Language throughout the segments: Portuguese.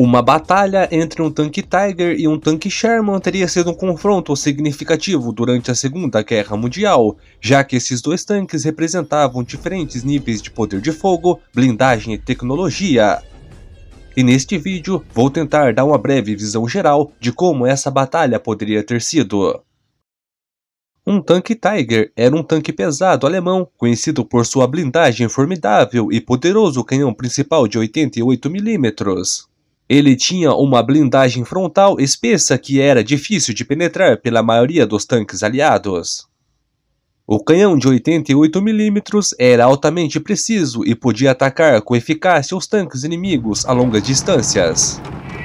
Uma batalha entre um tanque Tiger e um tanque Sherman teria sido um confronto significativo durante a Segunda Guerra Mundial, já que esses dois tanques representavam diferentes níveis de poder de fogo, blindagem e tecnologia. E neste vídeo vou tentar dar uma breve visão geral de como essa batalha poderia ter sido. Um tanque Tiger era um tanque pesado alemão, conhecido por sua blindagem formidável e poderoso canhão principal de 88 mm. Ele tinha uma blindagem frontal espessa que era difícil de penetrar pela maioria dos tanques aliados. O canhão de 88 mm era altamente preciso e podia atacar com eficácia os tanques inimigos a longas distâncias.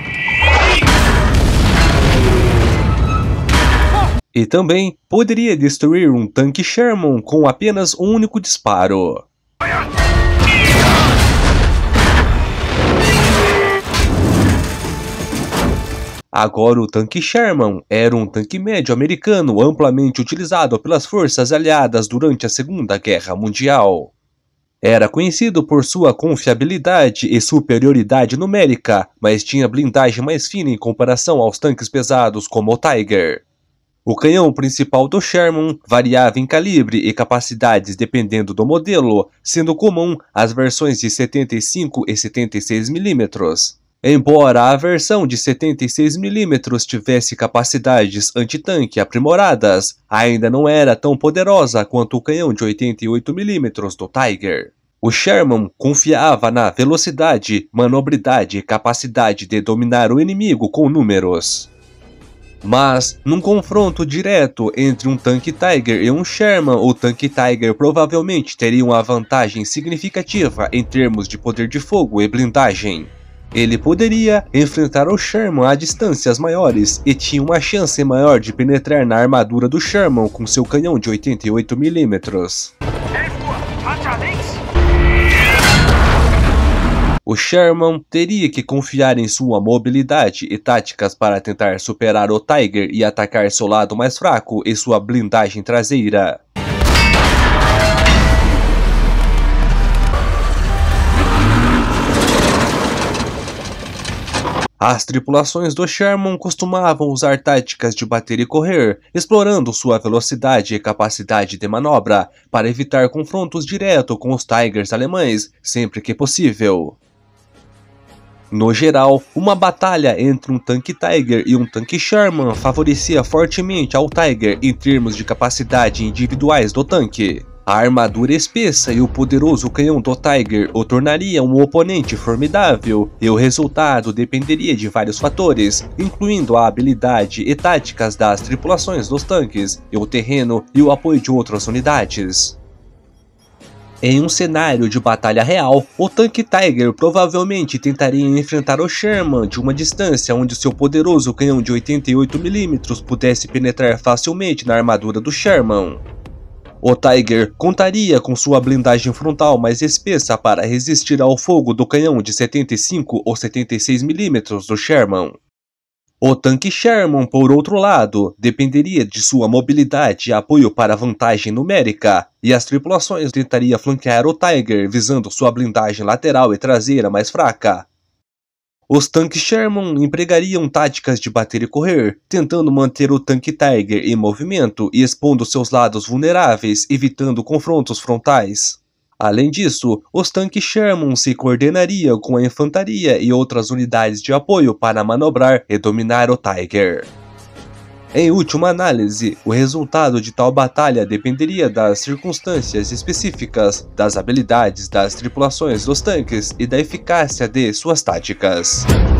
E também poderia destruir um tanque Sherman com apenas um único disparo. Agora, o tanque Sherman era um tanque médio americano amplamente utilizado pelas forças aliadas durante a Segunda Guerra Mundial. Era conhecido por sua confiabilidade e superioridade numérica, mas tinha blindagem mais fina em comparação aos tanques pesados como o Tiger. O canhão principal do Sherman variava em calibre e capacidades dependendo do modelo, sendo comum as versões de 75 e 76 mm. Embora a versão de 76 mm tivesse capacidades antitanque aprimoradas, ainda não era tão poderosa quanto o canhão de 88 mm do Tiger. O Sherman confiava na velocidade, manobridade e capacidade de dominar o inimigo com números. Mas, num confronto direto entre um tanque Tiger e um Sherman, o tanque Tiger provavelmente teria uma vantagem significativa em termos de poder de fogo e blindagem. Ele poderia enfrentar o Sherman a distâncias maiores e tinha uma chance maior de penetrar na armadura do Sherman com seu canhão de 88 mm. O Sherman teria que confiar em sua mobilidade e táticas para tentar superar o Tiger e atacar seu lado mais fraco e sua blindagem traseira. As tripulações do Sherman costumavam usar táticas de bater e correr, explorando sua velocidade e capacidade de manobra para evitar confrontos diretos com os Tigers alemães sempre que possível. No geral, uma batalha entre um tanque Tiger e um tanque Sherman favorecia fortemente ao Tiger em termos de capacidade individuais do tanque. A armadura espessa e o poderoso canhão do Tiger o tornariam um oponente formidável, e o resultado dependeria de vários fatores, incluindo a habilidade e táticas das tripulações dos tanques, e o terreno e o apoio de outras unidades. Em um cenário de batalha real, o tanque Tiger provavelmente tentaria enfrentar o Sherman de uma distância onde seu poderoso canhão de 88 mm pudesse penetrar facilmente na armadura do Sherman. O Tiger contaria com sua blindagem frontal mais espessa para resistir ao fogo do canhão de 75 ou 76 mm do Sherman. O tanque Sherman, por outro lado, dependeria de sua mobilidade e apoio para vantagem numérica, e as tripulações tentariam flanquear o Tiger visando sua blindagem lateral e traseira mais fraca. Os tanques Sherman empregariam táticas de bater e correr, tentando manter o tanque Tiger em movimento e expondo seus lados vulneráveis, evitando confrontos frontais. Além disso, os tanques Sherman se coordenariam com a infantaria e outras unidades de apoio para manobrar e dominar o Tiger. Em última análise, o resultado de tal batalha dependeria das circunstâncias específicas, das habilidades das tripulações dos tanques e da eficácia de suas táticas.